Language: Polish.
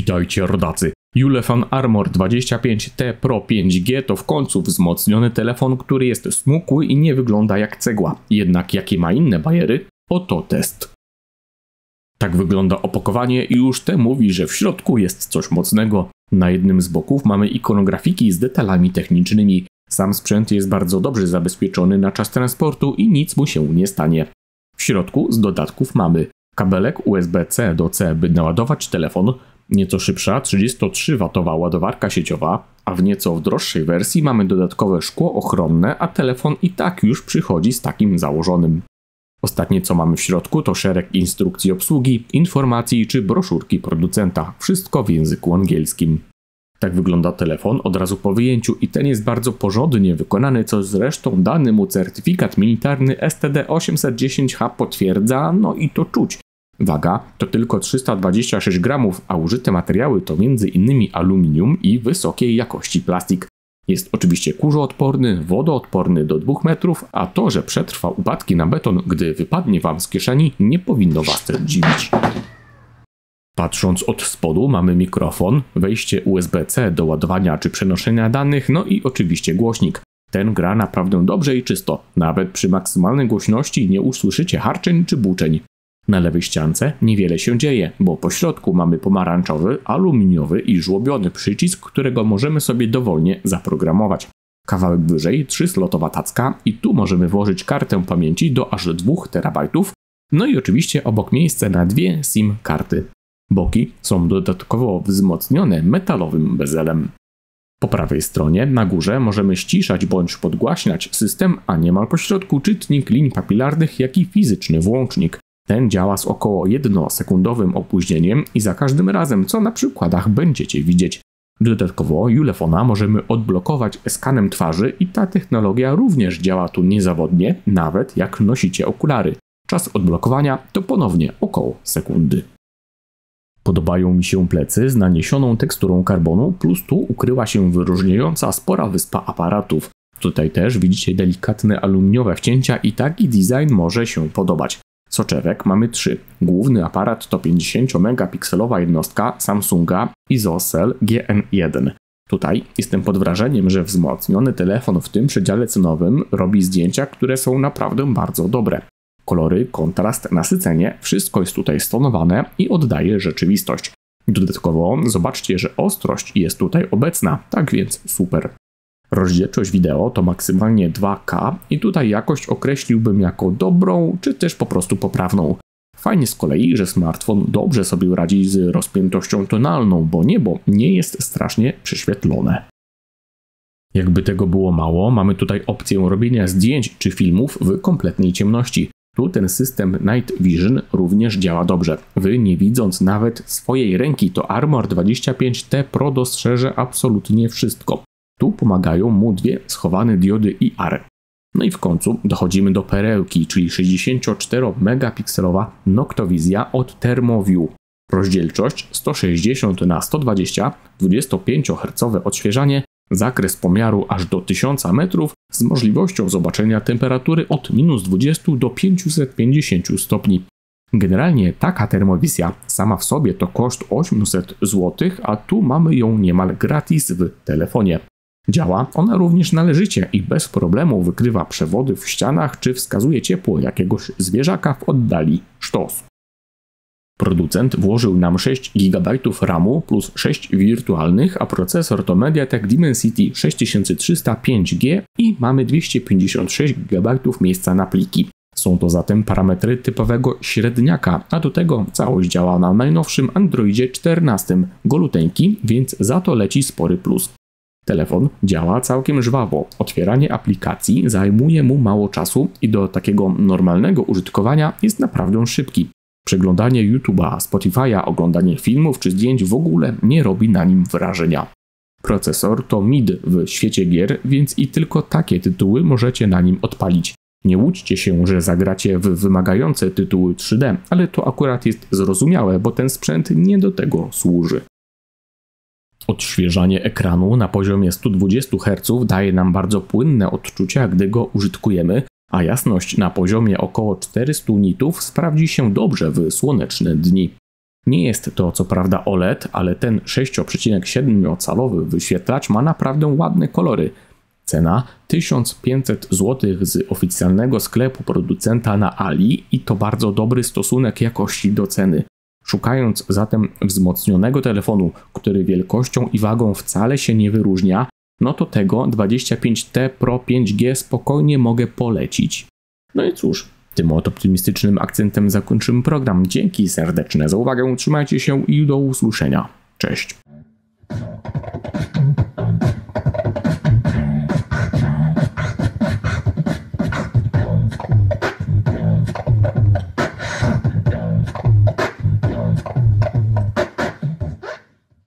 Witajcie rodacy! Ulefone Armor 25T Pro 5G to w końcu wzmocniony telefon, który jest smukły i nie wygląda jak cegła. Jednak jakie ma inne bajery? Oto test. Tak wygląda opakowanie i już te mówi, że w środku jest coś mocnego. Na jednym z boków mamy ikonografiki z detalami technicznymi. Sam sprzęt jest bardzo dobrze zabezpieczony na czas transportu i nic mu się nie stanie. W środku z dodatków mamy kabelek USB-C do C, by naładować telefon, nieco szybsza 33W ładowarka sieciowa, a w nieco droższej wersji mamy dodatkowe szkło ochronne, a telefon i tak już przychodzi z takim założonym. Ostatnie co mamy w środku to szereg instrukcji obsługi, informacji czy broszurki producenta, wszystko w języku angielskim. Tak wygląda telefon od razu po wyjęciu i ten jest bardzo porządnie wykonany, co zresztą dany mu certyfikat militarny STD-810H potwierdza, no i to czuć. Waga to tylko 326 gramów, a użyte materiały to m.in. aluminium i wysokiej jakości plastik. Jest oczywiście kurzoodporny, wodoodporny do 2 metrów, a to, że przetrwa upadki na beton, gdy wypadnie Wam z kieszeni, nie powinno Was też dziwić. Patrząc od spodu mamy mikrofon, wejście USB-C do ładowania czy przenoszenia danych, no i oczywiście głośnik. Ten gra naprawdę dobrze i czysto, nawet przy maksymalnej głośności nie usłyszycie harczeń czy buczeń. Na lewej ściance niewiele się dzieje, bo po środku mamy pomarańczowy, aluminiowy i żłobiony przycisk, którego możemy sobie dowolnie zaprogramować. Kawałek wyżej 3-slotowa tacka i tu możemy włożyć kartę pamięci do aż 2 TB, no i oczywiście obok miejsce na 2 SIM karty. Boki są dodatkowo wzmocnione metalowym bezelem. Po prawej stronie na górze możemy ściszać bądź podgłaśniać system, a niemal po środku czytnik linii papilarnych, jak i fizyczny włącznik. Ten działa z około 1-sekundowym opóźnieniem i za każdym razem, co na przykładach będziecie widzieć. Dodatkowo Ulefona możemy odblokować skanem twarzy i ta technologia również działa tu niezawodnie, nawet jak nosicie okulary. Czas odblokowania to ponownie około sekundy. Podobają mi się plecy z naniesioną teksturą karbonu, plus tu ukryła się wyróżniająca spora wyspa aparatów. Tutaj też widzicie delikatne aluminiowe wcięcia i taki design może się podobać. Soczewek mamy 3. Główny aparat to 50-megapikselowa jednostka Samsunga ISOCELL GN1. Tutaj jestem pod wrażeniem, że wzmocniony telefon w tym przedziale cenowym robi zdjęcia, które są naprawdę bardzo dobre. Kolory, kontrast, nasycenie, wszystko jest tutaj stonowane i oddaje rzeczywistość. Dodatkowo zobaczcie, że ostrość jest tutaj obecna, tak więc super. Rozdzielczość wideo to maksymalnie 2K i tutaj jakość określiłbym jako dobrą, czy też po prostu poprawną. Fajnie z kolei, że smartfon dobrze sobie radzi z rozpiętością tonalną, bo niebo nie jest strasznie prześwietlone. Jakby tego było mało, mamy tutaj opcję robienia zdjęć czy filmów w kompletnej ciemności. Tu ten system Night Vision również działa dobrze. Wy nie widząc nawet swojej ręki, to Armor 25T Pro dostrzeże absolutnie wszystko. Tu pomagają mu 2 schowane diody IR. No i w końcu dochodzimy do perełki, czyli 64-megapikselowa Noctovizja od ThermoView. Rozdzielczość 160x120, 25Hz odświeżanie, zakres pomiaru aż do 1000 metrów z możliwością zobaczenia temperatury od -20 do 550 stopni. Generalnie taka termowizja sama w sobie to koszt 800 zł, a tu mamy ją niemal gratis w telefonie. Działa ona również należycie i bez problemu wykrywa przewody w ścianach czy wskazuje ciepło jakiegoś zwierzaka w oddali. Sztos. Producent włożył nam 6 GB RAMu plus 6 wirtualnych, a procesor to MediaTek Dimensity 6300 5G i mamy 256 GB miejsca na pliki. Są to zatem parametry typowego średniaka, a do tego całość działa na najnowszym Androidzie 14, goluteńki, więc za to leci spory plus. Telefon działa całkiem żwawo, otwieranie aplikacji zajmuje mu mało czasu i do takiego normalnego użytkowania jest naprawdę szybki. Przeglądanie YouTube'a, Spotify'a, oglądanie filmów czy zdjęć w ogóle nie robi na nim wrażenia. Procesor to mid w świecie gier, więc i tylko takie tytuły możecie na nim odpalić. Nie łudźcie się, że zagracie w wymagające tytuły 3D, ale to akurat jest zrozumiałe, bo ten sprzęt nie do tego służy. Odświeżanie ekranu na poziomie 120 Hz daje nam bardzo płynne odczucia, gdy go użytkujemy, a jasność na poziomie około 400 nitów sprawdzi się dobrze w słoneczne dni. Nie jest to co prawda OLED, ale ten 6,7-calowy wyświetlacz ma naprawdę ładne kolory. Cena 1500 zł z oficjalnego sklepu producenta na Ali i to bardzo dobry stosunek jakości do ceny. Szukając zatem wzmocnionego telefonu, który wielkością i wagą wcale się nie wyróżnia, no to tego 25T Pro 5G spokojnie mogę polecić. No i cóż, tym oto optymistycznym akcentem zakończymy program. Dzięki serdeczne za uwagę, trzymajcie się i do usłyszenia. Cześć.